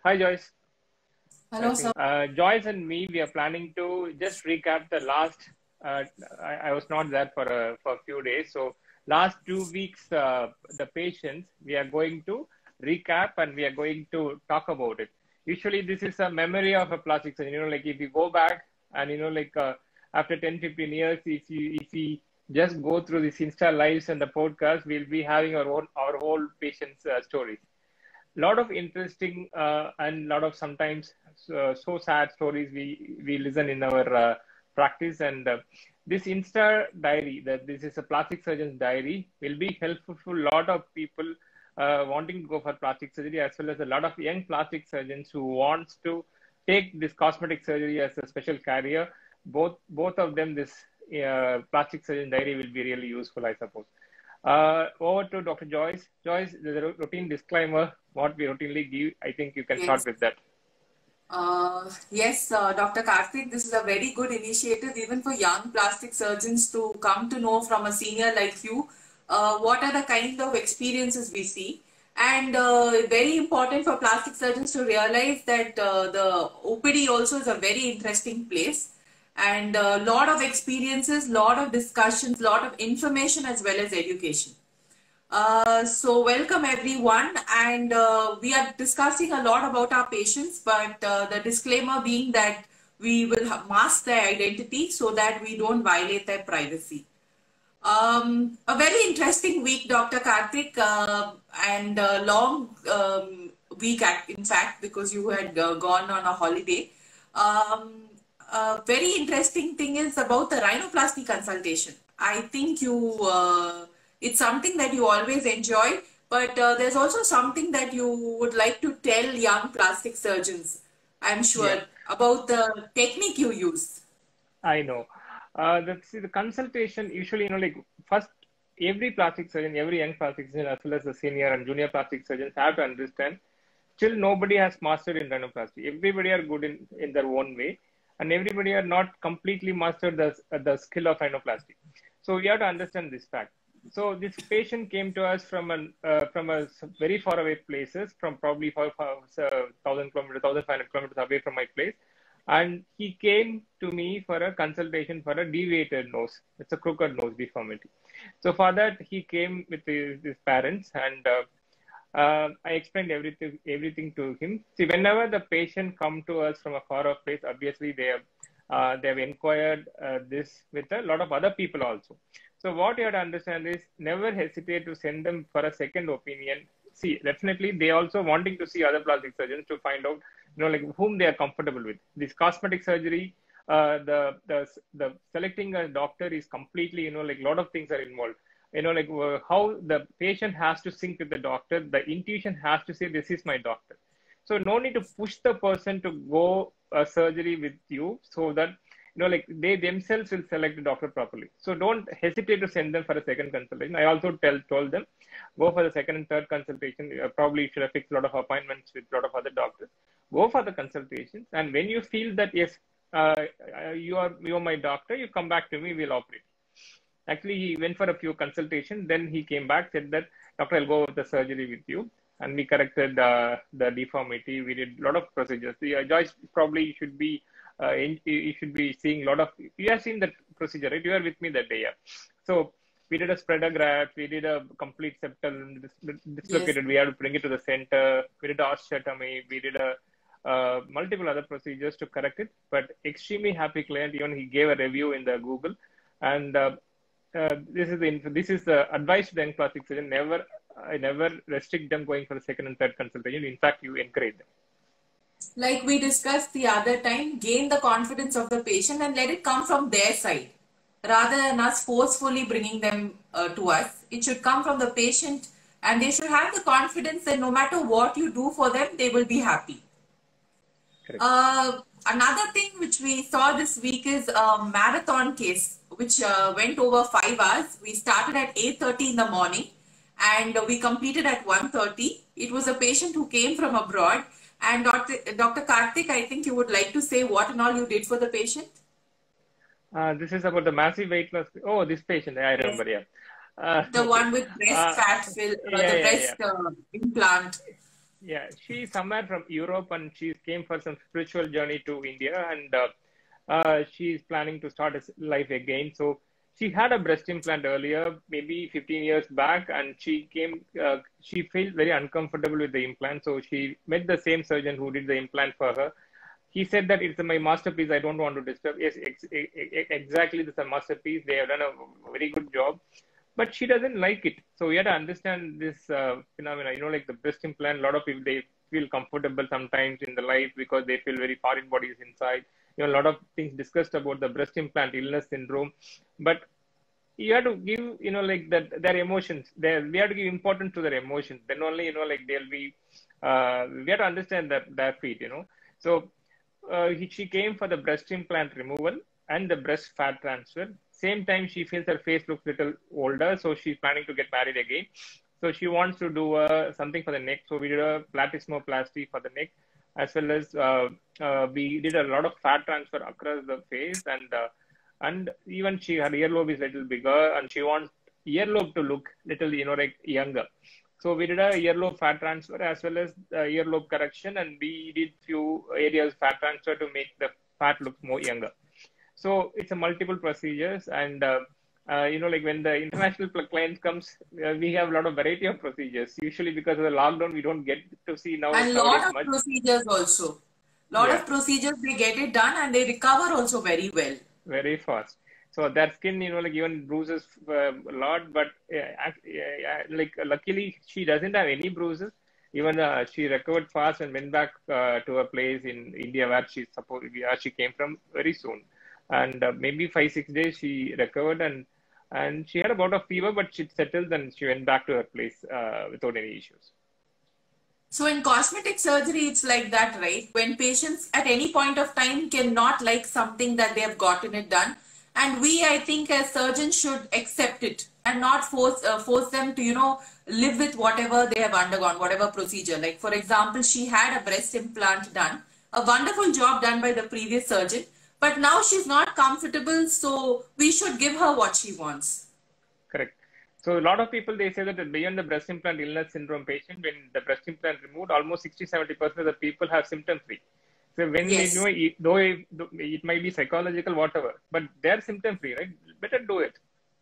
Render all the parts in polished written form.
Hi, Joyce. I Hello, sir. think Joyce and me, we are planning to just recap the last. Uh, I was not there for a few days, so last 2 weeks, the patients we are going to recap and we are going to talk about it. Usually, this is a memory of a plastic surgeon. Like if you go back and after 10, 15 years, if we just go through this Insta lives and the podcast, we'll be having our whole patients' stories. Lot of interesting and lot of sometimes so sad stories we listen in our practice and this insta diary that this is a plastic surgeon's diary will be helpful for a lot of people wanting to go for plastic surgery as well as a lot of young plastic surgeons who wants to take this cosmetic surgery as a special career. Both of them, this plastic surgeon diary will be really useful, I suppose. Over to Dr. Joyce. Joyce, the routine disclaimer, what we routinely give, I think you can start Yes. with that. Yes, Dr. Karthik, this is a very good initiative even for young plastic surgeons to come to know from a senior like you what are the kind of experiences we see. And very important for plastic surgeons to realize that the OPD also is a very interesting place and a lot of experiences, lot of discussions, lot of information as well as education. So welcome everyone, and we are discussing a lot about our patients, but the disclaimer being that we will mask their identity so that we don't violate their privacy. A very interesting week, Dr. Karthik, and a long week, in fact, because you had gone on a holiday. A very interesting thing is about the rhinoplasty consultation. I think it's something that you always enjoy, but there's also something that you would like to tell young plastic surgeons, I'm Yeah, sure, about the technique you use. I know. The consultation usually, like first, every plastic surgeon, every young plastic surgeon, as well as the senior and junior plastic surgeons have to understand. Still, nobody has mastered in rhinoplasty. Everybody are good in their own way, and everybody are not completely mastered the skill of rhinoplasty. So we have to understand this fact. So this patient came to us from a very far away places, from probably 1,000 kilometers, 1,500 kilometers away from my place, and he came to me for a consultation for a deviated nose. It's a crooked nose deformity. So for that, he came with his parents, and I explained everything to him. See, whenever the patient come to us from a far off place, obviously they have inquired this with a lot of other people also. So what you have to understand is never hesitate to send them for a second opinion. See, definitely they also wanting to see other plastic surgeons to find out, like whom they are comfortable with. This cosmetic surgery, the selecting a doctor is completely, like a lot of things are involved. Like how the patient has to sync with the doctor, the intuition has to say, this is my doctor. So no need to push the person to go surgery with you, so that like they themselves will select the doctor properly. So don't hesitate to send them for a second consultation. I also told them, go for the second and third consultation. Probably should have fixed a lot of appointments with a lot of other doctors. Go for the consultations, and when you feel that yes, you are my doctor, you come back to me, we'll operate. Actually, he went for a few consultations. Then he came back, said that, doctor, I'll go with the surgery with you. And we corrected the deformity. We did a lot of procedures. Joyce, probably you should be seeing a lot of, you have seen that procedure, right? You were with me that day, yeah. So we did a spreader graft. We did a complete septal Yes. dislocated. We had to bring it to the center. We did osteotomy. We did a multiple other procedures to correct it. But extremely happy client. Even he gave a review in the Google. And this is the advice to the young plastic surgeon. I never restrict them going for the second and third consultation. In fact, you encourage them. Like we discussed the other time, gain the confidence of the patient and let it come from their side rather than us forcefully bringing them to us. It should come from the patient, and they should have the confidence that no matter what you do for them, they will be happy. Correct. Another thing which we saw this week is a marathon case which went over 5 hours. We started at 8:30 in the morning and we completed at 1:30. It was a patient who came from abroad. And Dr. Karthik, I think you would like to say what and all you did for the patient. This is about the massive weight loss. Oh, this patient, I Yes. remember. Yeah. The Okay. one with breast Uh, fat fill, yeah, the yeah, yeah. breast implant. Yeah, she's somewhere from Europe and she came for some spiritual journey to India and she's planning to start a life again. So she had a breast implant earlier, maybe 15 years back, and she felt very uncomfortable with the implant. So she met the same surgeon who did the implant for her. He said that it's my masterpiece. I don't want to disturb. Yes, exactly. This is a masterpiece. They have done a very good job, but she doesn't like it. So we have to understand this phenomena. Like the breast implant, a lot of people they feel comfortable sometimes in the life because they feel very foreign bodies inside. A lot of things discussed about the breast implant illness syndrome, but you have to give like that their emotions. We have to give importance to their emotions. Then only like they'll be. We have to understand that their feet. So she came for the breast implant removal and the breast fat transfer. Same time, she feels her face looks little older, so she's planning to get married again. So she wants to do something for the neck. So we did a platysmoplasty for the neck, as well as we did a lot of fat transfer across the face, and even her earlobe is a little bigger, and she wants earlobe to look little like younger. So we did a earlobe fat transfer as well as earlobe correction, and we did few areas fat transfer to make the fat look more younger. So it's a multiple procedures, and like when the international clients comes, we have a lot of variety of procedures. Usually because of the lockdown, we don't get to see And nowadays lot of much. procedures also. Lot Yeah, of procedures, they get it done and they recover also very well. very fast. So their skin, like even bruises a lot, but like luckily she doesn't have any bruises. Even she recovered fast and went back to a place in India where she came from very soon. And maybe 5-6 days she recovered and she had about a fever, but she settled and she went back to her place without any issues. So in cosmetic surgery, it's like that, right? When patients at any point of time cannot like something that they have gotten it done. And we, I think, as surgeons should accept it and not force them to, live with whatever they have undergone, whatever procedure. Like, for example, she had a breast implant done, a wonderful job done by the previous surgeon, but now she's not comfortable, so we should give her what she wants. Correct. So a lot of people, they say that beyond the breast implant illness syndrome patient, when the breast implant removed, almost 60-70% of the people have symptom free. So when Yes. they know, though it might be psychological, whatever, but they're symptom free, right? Better do it.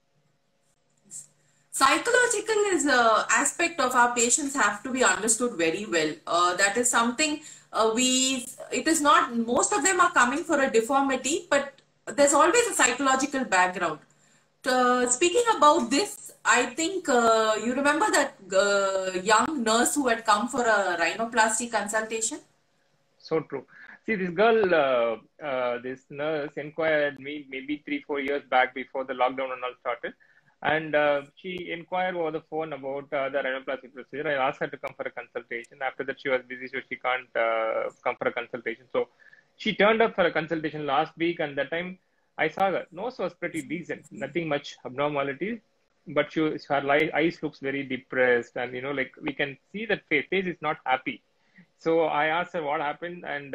Psychological is a aspect of our patients have to be understood very well. That is something it is not, most of them are coming for a deformity, but there's always a psychological background. Speaking about this, I think you remember that young nurse who had come for a rhinoplasty consultation? So true. See, this girl, this nurse inquired me maybe 3-4 years back before the lockdown and all started. And she inquired over the phone about the rhinoplasty procedure. I asked her to come for a consultation. After that, she was busy, so she can't come for a consultation. So she turned up for a consultation last week, and that time I saw her nose was pretty decent, nothing much abnormalities, but her eyes looks very depressed, and like we can see that face is not happy. So I asked her what happened, and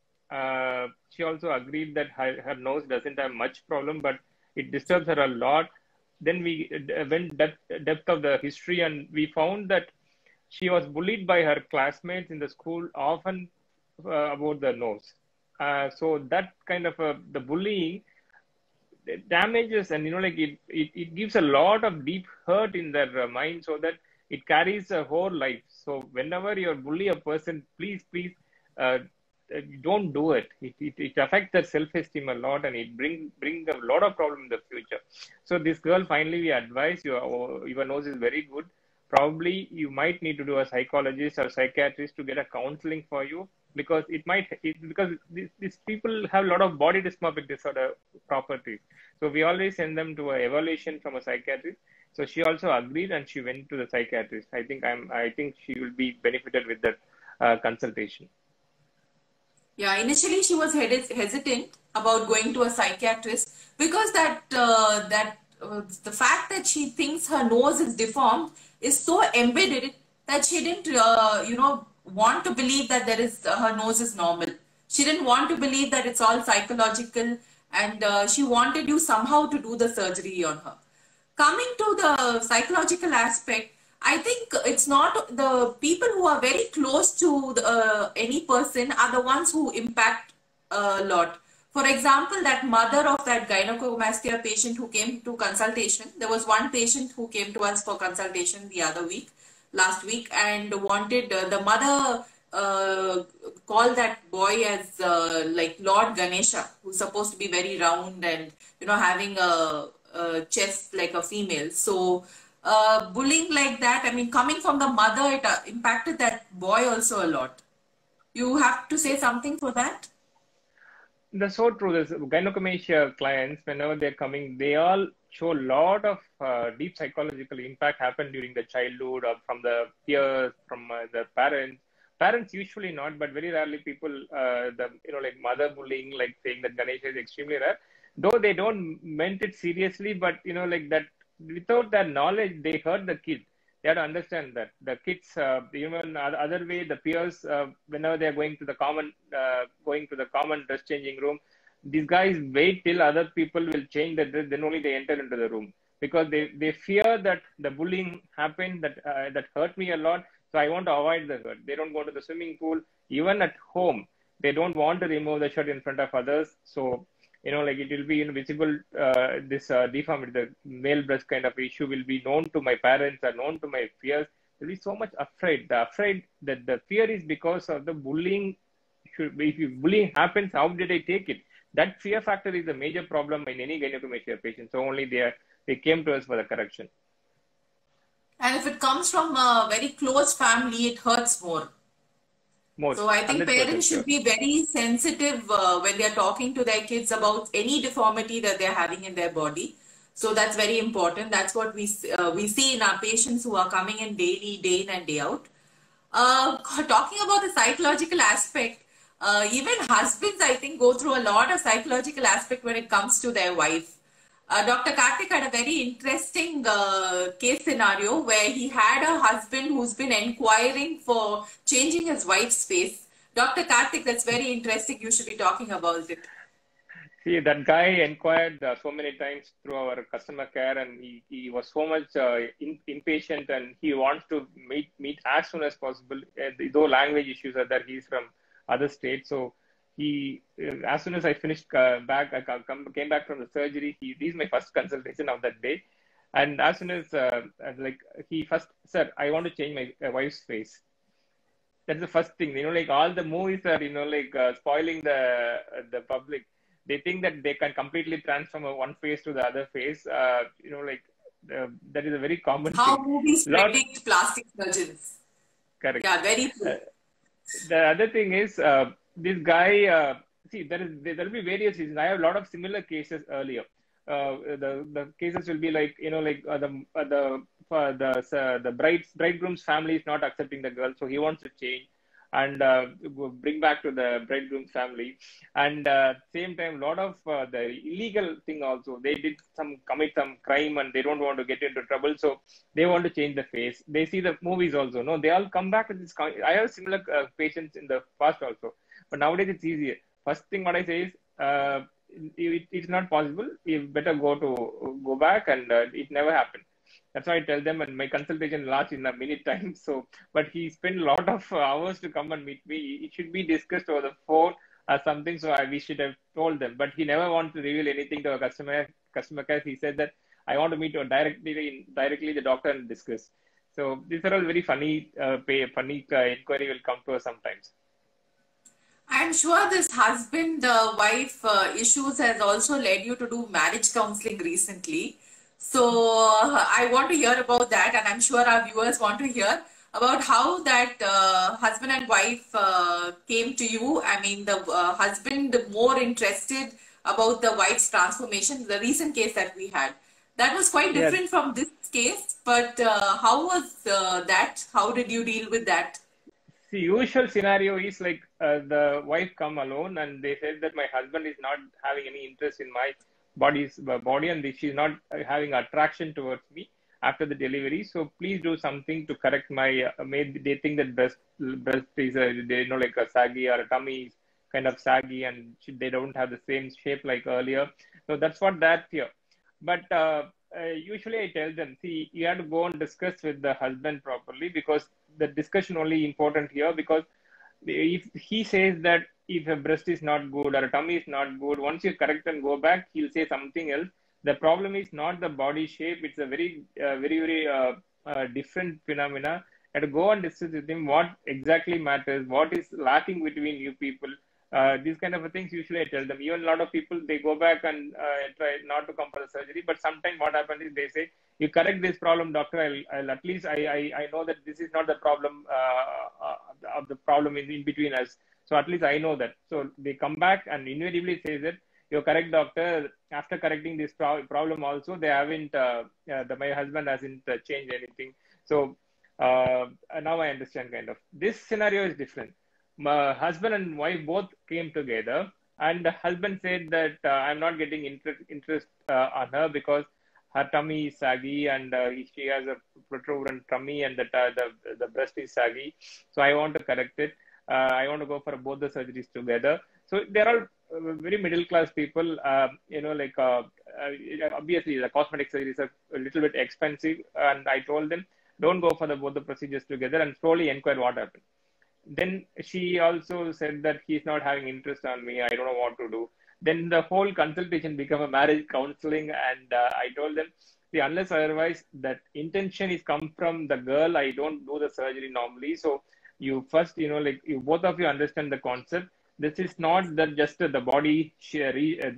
she also agreed that her nose doesn't have much problem, but it disturbs her a lot. Then we went depth of the history, and we found that she was bullied by her classmates in the school, often about the nose. So that kind of the bullying damages, and like it gives a lot of deep hurt in their mind, so that it carries a whole life. So whenever you bully a person, please don't do it. It affects their self-esteem a lot, and it bring a lot of problem in the future. So this girl, finally we advise you, your nose is very good. Probably you might need to do a psychologist or psychiatrist to get a counseling for you, because because these people have a lot of body dysmorphic disorder properties. So we always send them to an evaluation from a psychiatrist. So she also agreed, and she went to the psychiatrist. I think she will be benefited with that consultation. Yeah, initially she was hesitant about going to a psychiatrist because the fact that she thinks her nose is deformed is so embedded that she didn't want to believe that her nose is normal. She didn't want to believe that it's all psychological, and she wanted you somehow to do the surgery on her. Coming to the psychological aspect, I think it's not the people who are very close to any person are the ones who impact a lot. For example, that mother of that gynecomastia patient who came to consultation, there was one patient who came to us for consultation the other week, last week, and wanted the mother called that boy as like Lord Ganesha, who's supposed to be very round and having a chest like a female. So bullying like that, I mean, coming from the mother, it impacted that boy also a lot. You have to say something for that? That's so true. This gynecomastia clients, whenever they're coming, they all show a lot of deep psychological impact happen during the childhood or from the peers, from the parents. Parents usually not, but very rarely people, like mother bullying, like saying that Ganesha is extremely rare. Though they don't meant it seriously, but like that, without that knowledge, they hurt the kid. They have to understand that the kids, even other way, the peers, whenever they are going to the common dress changing room, these guys wait till other people will change the dress, then only they enter into the room because they fear that the bullying happened, that hurt me a lot. So I want to avoid the hurt. They don't go to the swimming pool, even at home. They don't want to remove the shirt in front of others. So like it will be invisible, this deformity, the male breast kind of issue will be known to my parents or known to my peers. They'll be so much afraid that the fear is because of the bullying. If bullying happens, how did I take it? That fear factor is a major problem in any gynecomastia patient. So only they came to us for the correction. And if it comes from a very close family, it hurts more. So I think parents should be very sensitive when they are talking to their kids about any deformity that they're having in their body. So that's very important. That's what we see in our patients who are coming in daily, day in and day out. Talking about the psychological aspect, even husbands, I think, go through a lot of psychological aspect when it comes to their wife. Dr. Karthik had a very interesting case scenario where he had a husband who's been inquiring for changing his wife's face. Dr. Karthik, that's very interesting. You should be talking about it. See, that guy inquired so many times through our customer care, and he was so much impatient, and he wants to meet as soon as possible. Though language issues are that he's from other states, so he, as soon as I finished came back from the surgery. This is my first consultation of that day, and as soon as he first said, "I want to change my wife's face." That's the first thing. Like all the movies are spoiling the public. They think that they can completely transform one face to the other face. That is a very common How thing. movies predict plastic surgeons. Correct. Yeah, very true. The other thing is, this guy, see, there will be various reasons. I have a lot of similar cases earlier. The cases will be like, the bridegroom's family is not accepting the girl, so he wants to change and bring back to the bridegroom's family. And same time, a lot of the illegal thing also. They commit some crime and they don't want to get into trouble, so they want to change the face. They see the movies also. No, they all come back with this. I have similar patients in the past also, but nowadays it's easier. First thing what I say is, it's not possible. You better go back, and it never happened. That's why I tell them, and my consultation lasts in a minute time. So, but he spent a lot of hours to come and meet me. It should be discussed over the phone or something. So we should have told them, but he never wanted to reveal anything to a customer care. He said that I want to meet directly the doctor and discuss. So these are all very funny inquiry will come to us sometimes. I'm sure this husband-wife issues has also led you to do marriage counseling recently. So I want to hear about that, and I'm sure our viewers want to hear about how that husband and wife came to you. I mean, the husband more interested about the wife's transformation, the recent case that we had. That was quite different from this case, but how was that? How did you deal with that? The usual scenario is like the wife come alone and they said that my husband is not having any interest in my body and she's not having attraction towards me after the delivery. So please do something to correct my, maybe they think that breast is like a saggy, or a tummy is kind of saggy and they don't have the same shape like earlier. So that's what that here. But usually I tell them, see, you have to go and discuss with the husband properly, because the discussion only important here, because if he says that if a breast is not good or a tummy is not good, once you correct and go back, he'll say something else. The problem is not the body shape; it's a very different phenomena. And to go and discuss with him what exactly matters, what is lacking between you people. These kind of things usually I tell them. Even a lot of people, they go back and try not to come for the surgery, but sometimes what happens is they say, you correct this problem, doctor. I'll at least I know that this is not the problem of the problem in between us. So at least I know that. So they come back and invariably says that, you're correct, doctor. After correcting this problem also, they haven't my husband hasn't changed anything. So now I understand kind of. This scenario is different. My husband and wife both came together, and the husband said that I'm not getting interest on her because her tummy is saggy, and she has a protuberant tummy, and the breast is saggy. So I want to correct it. I want to go for both the surgeries together. So they're all very middle class people. Obviously the cosmetic surgeries are a little bit expensive, and I told them, don't go for both the procedures together, and slowly inquire what happened. Then she also said that he's not having interest on me. I don't know what to do. Then the whole consultation became a marriage counseling, and I told them, see, unless otherwise that intention is come from the girl, I don't do the surgery normally. So you first, you both of you understand the concept. This is not that just the body share,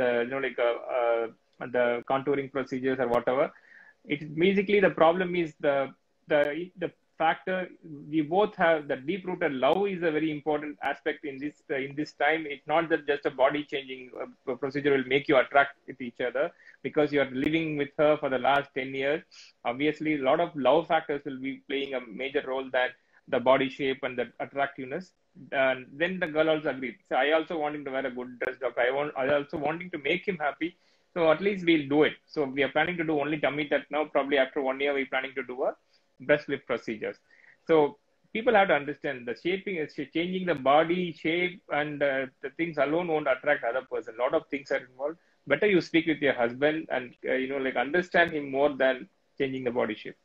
the contouring procedures or whatever. It's basically the problem is the factor. We both have the deep rooted love is a very important aspect in this time. It's not that just a body changing procedure will make you attract with each other, because you're living with her for the last 10 years. Obviously a lot of love factors will be playing a major role than the body shape and the attractiveness. And then the girl also agreed. So I also want him to wear a good dress, doctor. I also wanting to make him happy. So at least we'll do it. So we are planning to do only tummy tuck now. Probably after 1 year, we're planning to do a breast lift procedures. So people have to understand the shaping is changing the body shape, and the things alone won't attract other person. A lot of things are involved. Better you speak with your husband and understand him more than changing the body shape.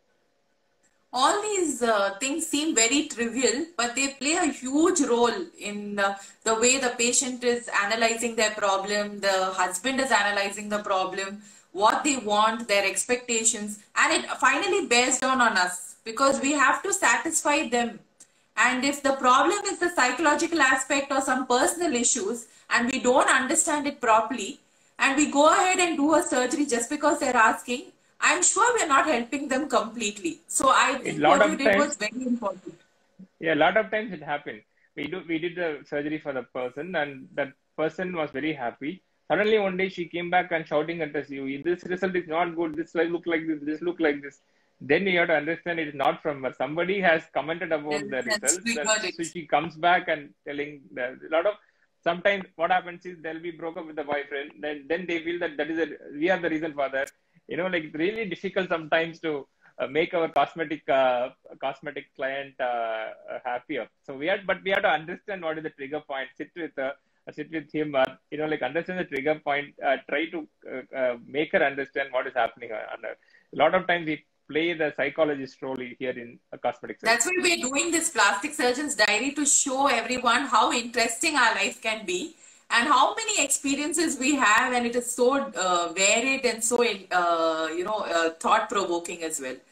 All these things seem very trivial, but they play a huge role in the way the patient is analyzing their problem, the husband is analyzing the problem, what they want, their expectations, and it finally bears down on us because we have to satisfy them. And if the problem is the psychological aspect or some personal issues and we don't understand it properly, and we go ahead and do a surgery just because they're asking, I'm sure we're not helping them completely. So I think what you did was very important. Yeah, a lot of times it happened. We did the surgery for the person, and that person was very happy. Suddenly one day she came back and shouting at us, this result is not good, this look like this look like this. Then you have to understand it is not from her. Somebody has commented about the results. So she comes back and telling a lot of, sometimes what happens is they'll be broke up with the boyfriend. Then they feel that we are the reason for that. It's really difficult sometimes to make our cosmetic client happier. So we have to understand what is the trigger point. Sit with him, understand the trigger point. Try to make her understand what is happening. A lot of times we play the psychologist role here in a cosmetic surgery. That's why we're doing this Plastic Surgeon's Diary, to show everyone how interesting our life can be and how many experiences we have, and it is so varied and so thought-provoking as well.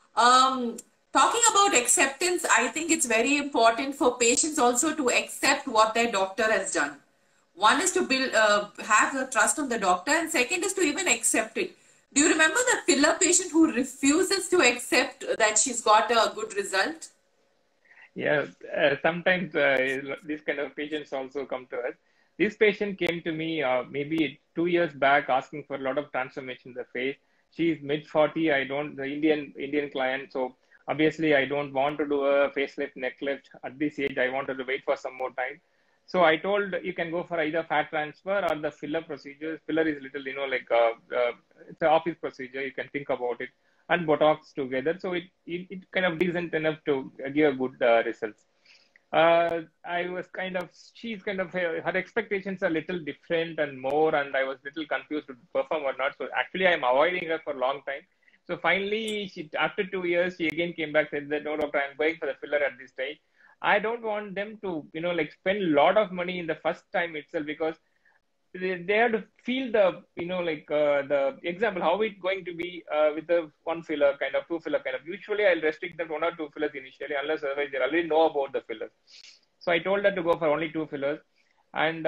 Talking about acceptance, I think it's very important for patients also to accept what their doctor has done. One is to have the trust on the doctor, and second is to even accept it. Do you remember the filler patient who refuses to accept that she's got a good result? Yeah, sometimes these kind of patients also come to us. This patient came to me maybe 2 years back asking for a lot of transformation in the face. She's mid-40. The Indian client. So obviously I don't want to do a facelift, neck lift at this age. I wanted to wait for some more time. So I told you can go for either fat transfer or the filler procedure. Filler is little, it's an office procedure. You can think about it, and Botox together. So it kind of decent enough to give a good results. I was kind of, she's kind of, her expectations are a little different and more, and I was a little confused to perform or not. So actually, I'm avoiding her for a long time. So finally, after 2 years, she again came back and said that, no, doctor, I'm going for the filler at this stage. I don't want them to, like spend a lot of money in the first time itself, because they have to feel the, the example, how it's going to be with the one filler kind of, two filler kind of. Usually I'll restrict them to one or two fillers initially, unless otherwise they already know about the fillers. So I told her to go for only two fillers, and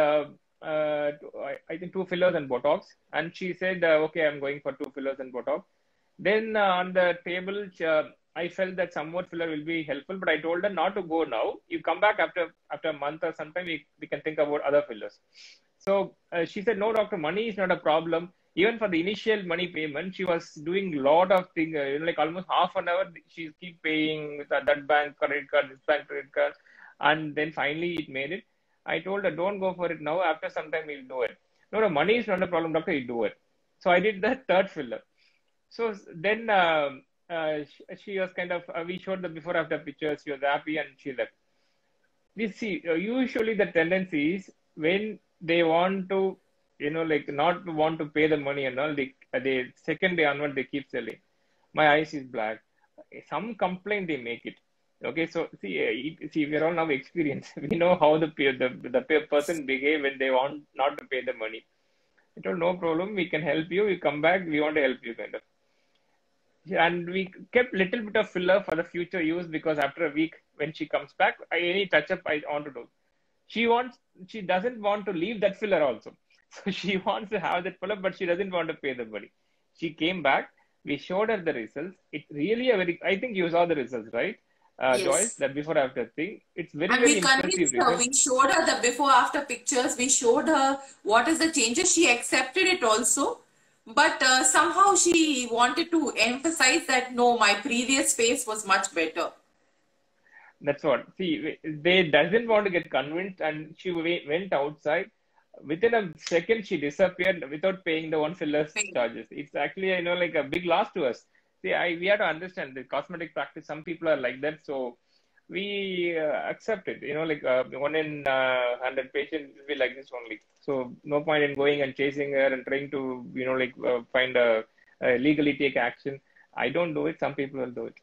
I think two fillers and Botox. And she said, okay, I'm going for two fillers and Botox. Then on the table, I felt that some more filler will be helpful, but I told her not to go now. You come back after a month or sometime, we can think about other fillers. So she said, no, doctor, money is not a problem. Even for the initial money payment, she was doing a lot of things, like almost half an hour, she keep paying with that bank credit card, this bank credit card. And then finally it made it. I told her, don't go for it now. After some time, we'll do it. No, money is not a problem, doctor, you do it. So I did the third filler. So then she was kind of, we showed the before after pictures, she was happy and she left. We see, usually the tendency is when they want to, not want to pay the money and all, they second day onward, they keep selling. My eyes is black. Some complaint, they make it. Okay, so see, we're all now experienced. We know how the person behave when they want not to pay the money. I told, no problem, we can help you. You come back, we want to help you, kind of. And we kept little bit of filler for the future use, because after a week, when she comes back, any touch up I want to do. She doesn't want to leave that filler also. So she wants to have that filler, but she doesn't want to pay the money. She came back. We showed her the results. It really I think you saw the results, right? Yes. Joyce, the before after thing. It's very, and very we impressive. Her. We showed her the before after pictures. We showed her what is the changes. She accepted it also. But somehow she wanted to emphasize that, no, my previous face was much better. That's what. See, they doesn't want to get convinced, and she went outside. Within a second, she disappeared without paying the one filler's charges. It's actually, like a big loss to us. See, we have to understand the cosmetic practice. Some people are like that, so we accept it. One in 100 patients will be like this only. So no point in going and chasing her and trying to, find legally take action. I don't do it. Some people will do it.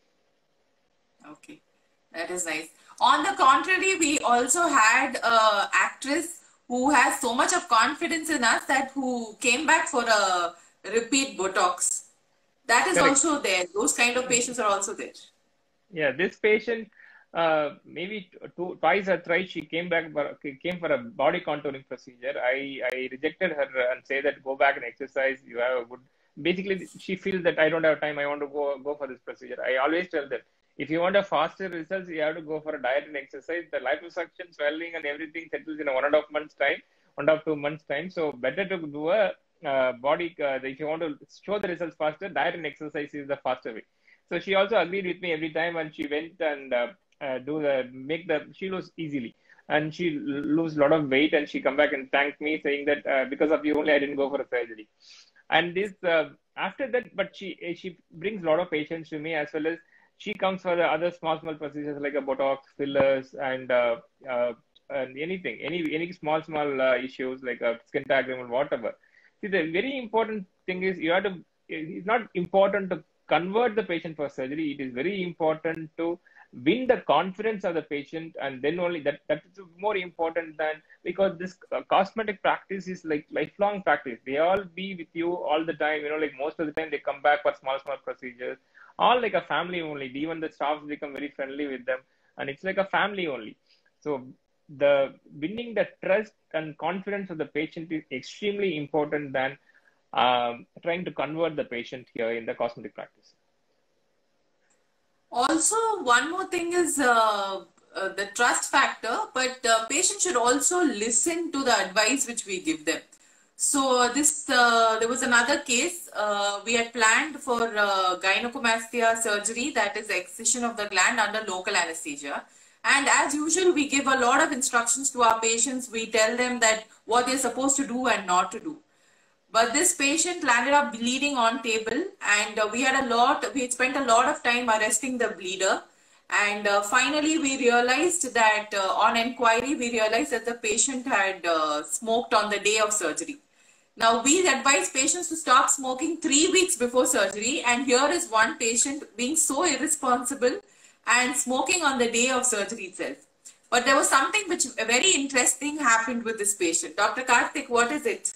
Okay, that is nice. On the contrary, we also had an actress who has so much of confidence in us that who came back for a repeat Botox. That is also there. Those kind of patients are also there. Yeah, this patient, maybe twice or thrice, she came for a body contouring procedure. I rejected her and say that go back and exercise. You have a good. Basically, she feels that I don't have time. I want to go for this procedure. I always tell them, if you want a faster results, you have to go for a diet and exercise. The liposuction, swelling, and everything settles in a 1.5 months time, 1.5 months time. So better to do a body. If you want to show the results faster, diet and exercise is the faster way. So she also agreed with me every time, and she went and she lose easily, and she lose a lot of weight, and she come back and thank me saying that because of you only I didn't go for a surgery. And this after that, but she brings a lot of patients to me, as well as she comes for the other small procedures like a Botox, fillers, and anything, any small issues like a skin tag removal, whatever. See, the very important thing is you have to. It's not important to convert the patient for surgery. It is very important to win the confidence of the patient, and then only that is more important than, because this cosmetic practice is like lifelong practice. They all be with you all the time. Like most of the time they come back for small procedures, all like a family only. Even the staff become very friendly with them, and it's like a family only. So the winning the trust and confidence of the patient is extremely important than trying to convert the patient here in the cosmetic practice. Also, one more thing is the trust factor, but patients should also listen to the advice which we give them. So there was another case. We had planned for gynecomastia surgery, that is excision of the gland under local anesthesia. And as usual, we give a lot of instructions to our patients. We tell them that what they're supposed to do and not to do. But this patient landed up bleeding on table, and we had spent a lot of time arresting the bleeder. And finally, we realized that on inquiry, we realized that the patient had smoked on the day of surgery. Now, we advise patients to stop smoking 3 weeks before surgery, and here is one patient being so irresponsible and smoking on the day of surgery itself. But there was something which very interesting happened with this patient. Dr. Karthik, what is it?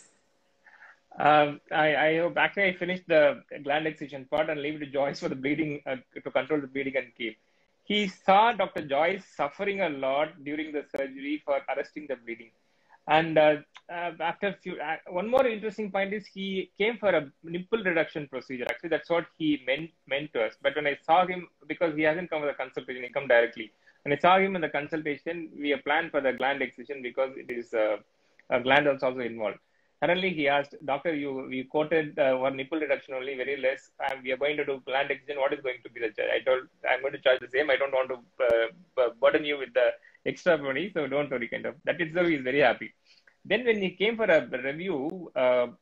I hope actually I finished the gland excision part and leave it to Joyce for the bleeding to control the bleeding and keep. He saw Dr. Joyce suffering a lot during the surgery for arresting the bleeding. And after one more interesting point is he came for a nipple reduction procedure. Actually, that's what he meant to us. But when I saw him, because he hasn't come with a consultation, he come directly. When I saw him in the consultation, we have planned for the gland excision because it is a gland that's also involved. Suddenly he asked, Doctor, you quoted one nipple reduction only, very less, and we are going to do gland excision. What is going to be the charge? I told, I'm going to charge the same. I don't want to burden you with the extra money, so don't worry, kind of. That itself is very happy. Then when he came for a review,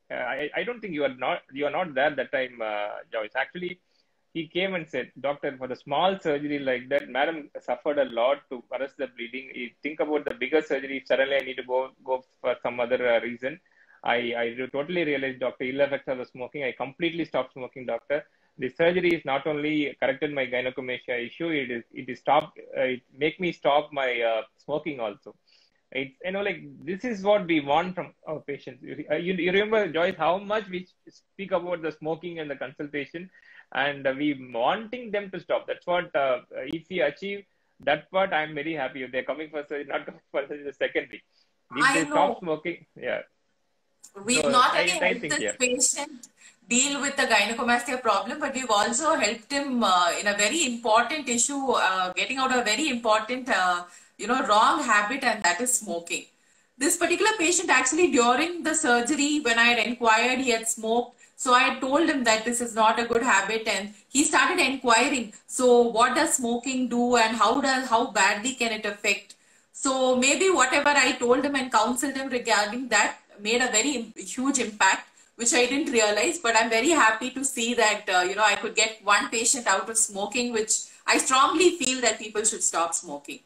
I don't think you are not there that time, Joyce. Actually, he came and said, Doctor, for the small surgery like that, Madam suffered a lot to arrest the bleeding. You think about the bigger surgery. If suddenly I need to go for some other reason. I totally realized, Doctor, ill effects of the smoking. I completely stopped smoking, Doctor. The surgery is not only corrected my gynecomastia issue, it is stopped. It make me stop my smoking also. It's like this is what we want from our patients. You remember, Joyce, how much we speak about the smoking and the consultation, and we wanting them to stop. That's what if we achieve that part, I'm very happy. If they're coming for surgery, not coming for surgery, the secondary. If they stop smoking, yeah. We've So not only I helped think, this patient deal with the gynecomastia problem, but we've also helped him in a very important issue, getting out a very important, wrong habit, and that is smoking. This particular patient actually during the surgery, when I had inquired, he had smoked. So I had told him that this is not a good habit, and he started inquiring. So what does smoking do, and how badly can it affect? So maybe whatever I told him and counseled him regarding that made a very huge impact, which I didn't realize. But I'm very happy to see that I could get one patient out of smoking, which I strongly feel that people should stop smoking.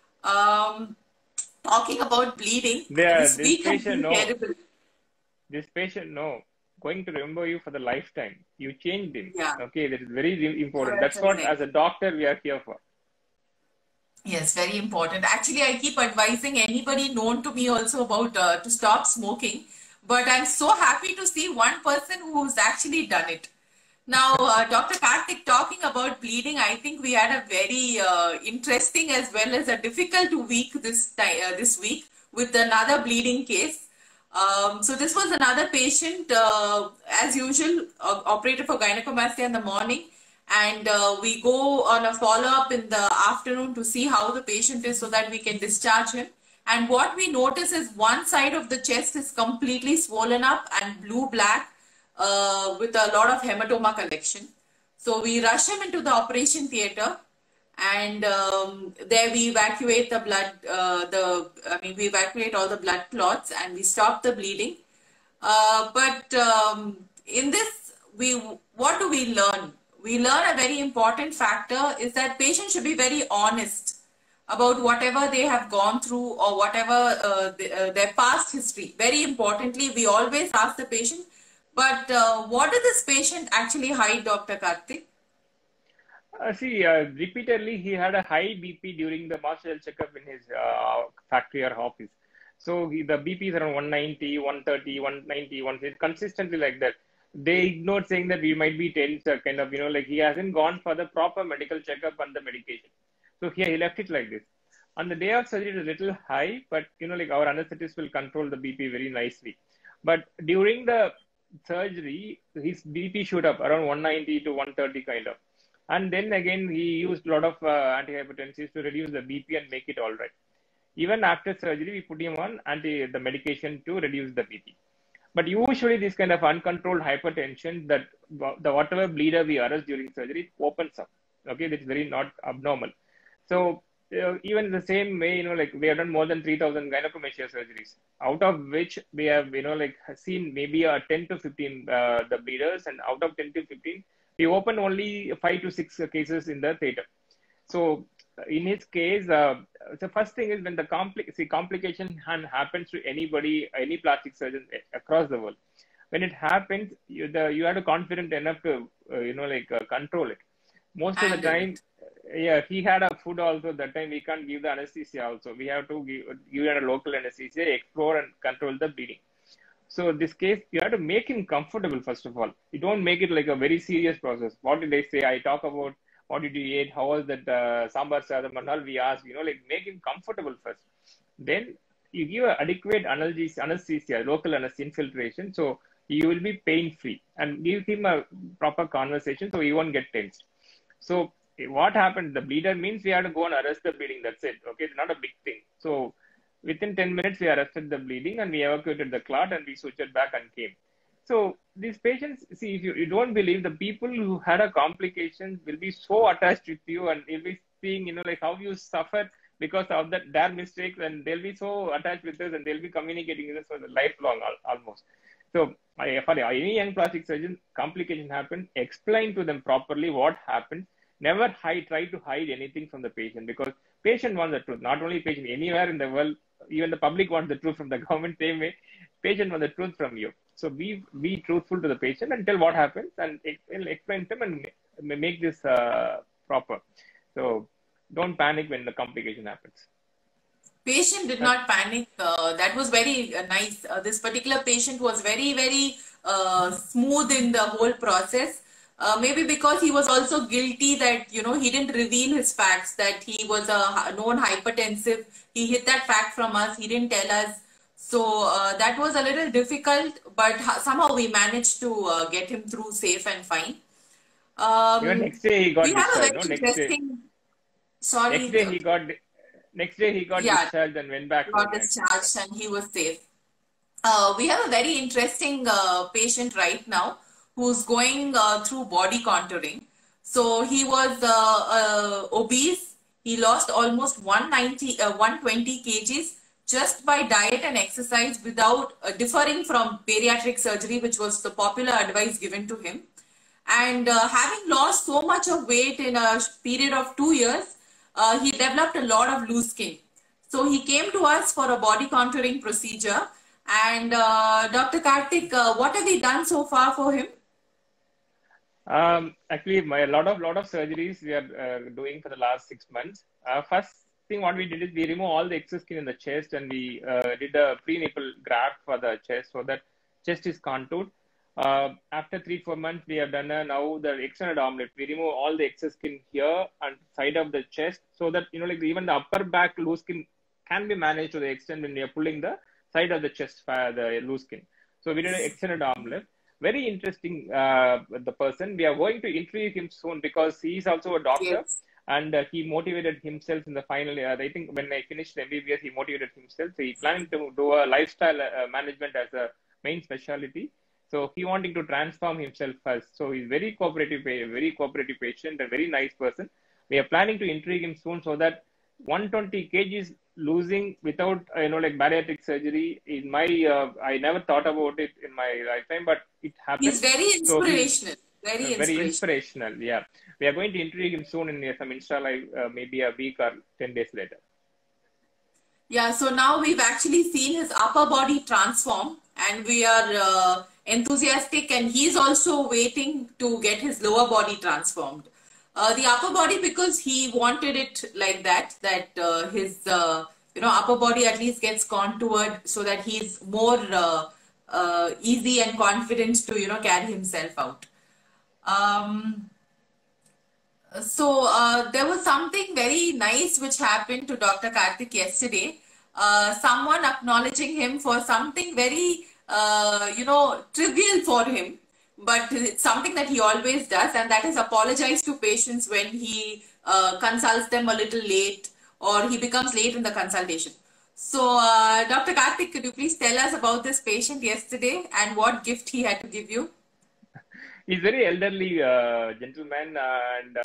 Talking about bleeding, this week has been terrible. This patient, no, going to remember you for the lifetime. You changed him. Yeah. Okay, that is very important. That's what, as a doctor, we are here for. Yes, very important. Actually, I keep advising anybody known to me also about to stop smoking. But I'm so happy to see one person who's actually done it. Now, Dr. Karthik, talking about bleeding, I think we had a very interesting as well as a difficult week this week with another bleeding case. So this was another patient, as usual, operated for gynecomastia in the morning. And we go on a follow-up in the afternoon to see how the patient is so that we can discharge him. And what we notice is one side of the chest is completely swollen up and blue-black with a lot of hematoma collection. So we rush him into the operation theater, and there we evacuate the blood, we evacuate all the blood clots and we stop the bleeding. But in this, what do we learn? We learn a very important factor is that patients should be very honest about whatever they have gone through or whatever their past history. Very importantly, we always ask the patient, but what did this patient actually hide, Dr. Karthik? Repeatedly he had a high BP during the master health checkup in his factory or office. So the BP is around 190, 130, 190, 160, consistently like that. They ignored saying that we might be tense, kind of, like he hasn't gone for the proper medical checkup and the medication. So he left it like this. On the day of surgery, it was a little high, but like our anesthetist will control the BP very nicely. But during the surgery, his BP shoot up around 190 to 130 kind of. And then again, he used a lot of antihypertensives to reduce the BP and make it all right. Even after surgery, we put him on the medication to reduce the BP. But usually this kind of uncontrolled hypertension, that the whatever bleeder we arrest during surgery opens up. Okay, that's very not abnormal. So even in the same way, like we have done more than 3,000 gynecomastia surgeries, out of which we have, seen maybe 10 to 15 the bleeders, and out of 10 to 15, we open only 5 to 6 cases in the theater. So in his case, the first thing is when the complication happens to anybody, any plastic surgeon across the world. When it happens, you have to confident enough to control it. Most of the Handle time, it. yeah, he had a food also. That time we can't give the anesthesia also. We have to give a local anesthesia, explore and control the bleeding. So this case, you have to make him comfortable first of all. You don't make it like a very serious process. What did I say? I talk about what did you eat? How was that sambar sadam and all? We ask, like make him comfortable first. Then you give a adequate anesthesia, local anesthesia infiltration, so you will be pain free, and give him a proper conversation so he won't get tensed. So what happened? The bleeder means we have to go and arrest the bleeding. That's it. Okay, it's not a big thing. So within 10 minutes, we arrested the bleeding and we evacuated the clot and we sutured back and came. So these patients, see, if you don't believe, the people who had a complication will be so attached with you and you'll be seeing, like how you suffer because of that their mistakes, and they'll be so attached with us and they'll be communicating with us for the lifelong almost. So for any young plastic surgeon, complication happens, explain to them properly what happened. Never try to hide anything from the patient, because patient wants the truth. Not only patient, anywhere in the world, even the public wants the truth from the government, same way, patient wants the truth from you. So be truthful to the patient and tell what happens and explain to them and make this proper. So don't panic when the complication happens. Patient did not panic. That was very nice. This particular patient was very, very smooth in the whole process. Maybe because he was also guilty that, he didn't reveal his facts, that he was a known hypertensive. He hid that fact from us. He didn't tell us. So that was a little difficult, but somehow we managed to get him through safe and fine. Even next day he got We have a discharged. very No, interesting. Sorry. next day he got Yeah, discharged and went back got home. discharged and he was safe. We have a very interesting patient right now who's going through body contouring. So he was obese. He lost almost 120 kgs just by diet and exercise without differing from bariatric surgery, which was the popular advice given to him. And having lost so much of weight in a period of 2 years, he developed a lot of loose skin. So he came to us for a body contouring procedure. And Dr. Karthik, what have we done so far for him? Actually, a lot of surgeries we are doing for the last 6 months. First thing what we did is we remove all the excess skin in the chest, and we did a pre-nipple graft for the chest so that chest is contoured. After 3-4 months, we have done now the extended arm lift. We remove all the excess skin here and side of the chest so that even the upper back loose skin can be managed to the extent when we are pulling the side of the chest, the loose skin. So we did an extended arm lift. Very interesting, the person. We are going to interview him soon because he is also a doctor. Yes. And he motivated himself in the final year. I think when I finished MBBS, he motivated himself. So he planning to do a lifestyle management as a main specialty. So he wanting to transform himself first. So he's very cooperative patient, a very nice person. We are planning to interview him soon so that 120 kgs losing without bariatric surgery. In my I never thought about it in my lifetime, but it happened. He's very inspirational. Very inspirational. Yeah, we are going to interview him soon in some Insta Live, maybe a week or 10 days later. Yeah, so now we've actually seen his upper body transform, and we are enthusiastic, and he's also waiting to get his lower body transformed. The upper body, because he wanted it like that his upper body at least gets contoured so that he's more easy and confident to carry himself out. So there was something very nice which happened to Dr. Karthik yesterday. Someone acknowledging him for something very trivial for him, but it's something that he always does, and that is apologize to patients when he consults them a little late or he becomes late in the consultation. So Dr. Karthik, could you please tell us about this patient yesterday and what gift he had to give you? He's very elderly gentleman, and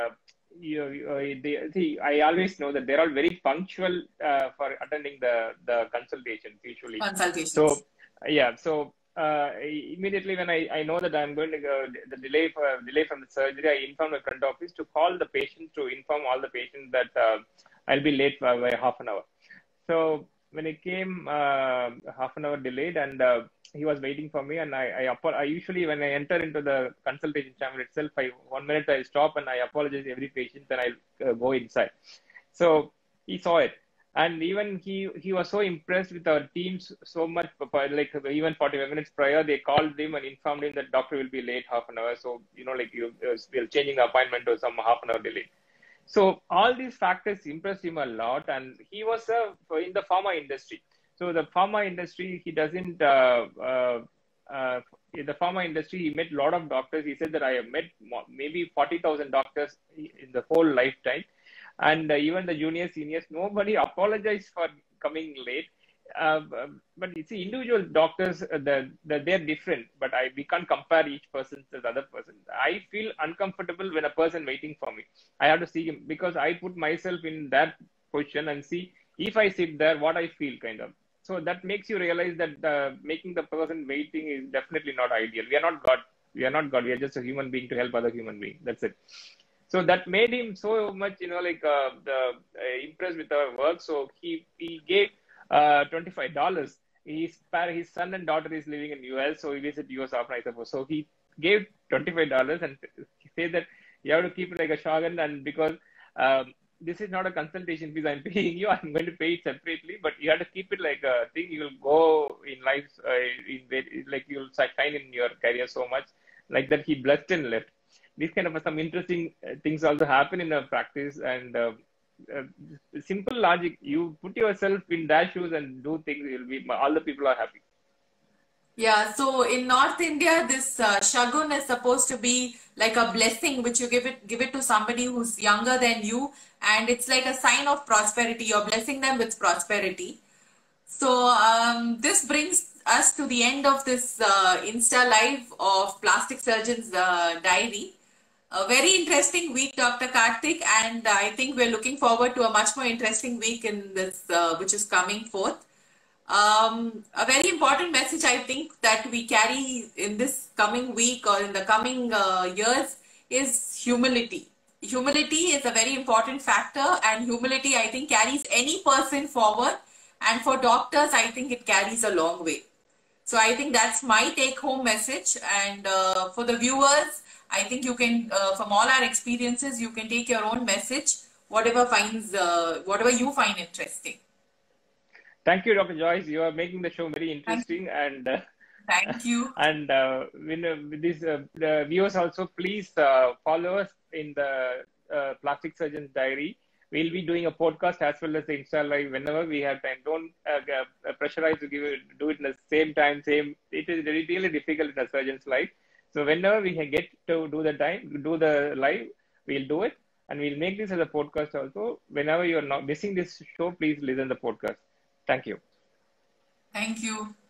I always know that they're all very punctual for attending the consultations usually. Consultations. So yeah, so immediately when I know that I'm going to go, the delay from the surgery, I inform my front office to call the patient to inform all the patients that I'll be late by half an hour. So when it came, half an hour delayed, and he was waiting for me, and I usually when I enter into the consultation chamber itself, 1 minute I stop and I apologize to every patient, and I go inside. So he saw it, and even he was so impressed with our teams so much. Like even 45 minutes prior, they called him and informed him that doctor will be late half an hour. So we're changing the appointment to some half an hour delay. So all these factors impressed him a lot, and he was in the pharma industry. So the pharma industry, he doesn't. In the pharma industry, he met a lot of doctors. He said that I have met maybe 40,000 doctors in the whole lifetime, and even the junior seniors, nobody apologized for coming late. But you see, individual doctors, they're different, but we can't compare each person to the other person. I feel uncomfortable when a person waiting for me. I have to see him because I put myself in that position and see if I sit there, what I feel kind of. So that makes you realize that making the person waiting is definitely not ideal. We are not God. We are not God. We are just a human being to help other human beings. That's it. So that made him so much, impressed with our work. So he gave $25. His son and daughter is living in US, so he visit US often, I suppose. So he gave $25 and he said that you have to keep it like a shogun, and because this is not a consultation fees I'm paying you, I'm going to pay it separately, but you have to keep it like a thing. You will go in life, like you'll shine in your career so much, like that. He blessed and left. These kind of some interesting things also happen in our practice, and simple logic. You put yourself in their shoes and do things. All the people are happy. Yeah, so in North India, this shagun is supposed to be like a blessing which you give it to somebody who's younger than you, and it's like a sign of prosperity. You're blessing them with prosperity. So this brings us to the end of this Insta Live of Plastic Surgeon's Diary. A very interesting week, Dr. Karthik, and I think we're looking forward to a much more interesting week in this, which is coming forth. A very important message I think that we carry in this coming week or in the coming years is humility. Humility is a very important factor, and humility I think carries any person forward, and for doctors I think it carries a long way. So I think that's my take home message, and for the viewers, I think you can, from all our experiences, you can take your own message, whatever you find interesting. Thank you, Dr. Joyce. You are making the show very interesting, and thank you. And with these the viewers also, please follow us in the Plastic Surgeon's Diary. We'll be doing a podcast as well as the Insta Live whenever we have time. Don't pressurize to do it in the same time. It is really difficult in a surgeon's life. So whenever we can get to do the live, we'll do it, and we'll make this as a podcast also. Whenever you are not missing this show, please listen to the podcast. Thank you. Thank you.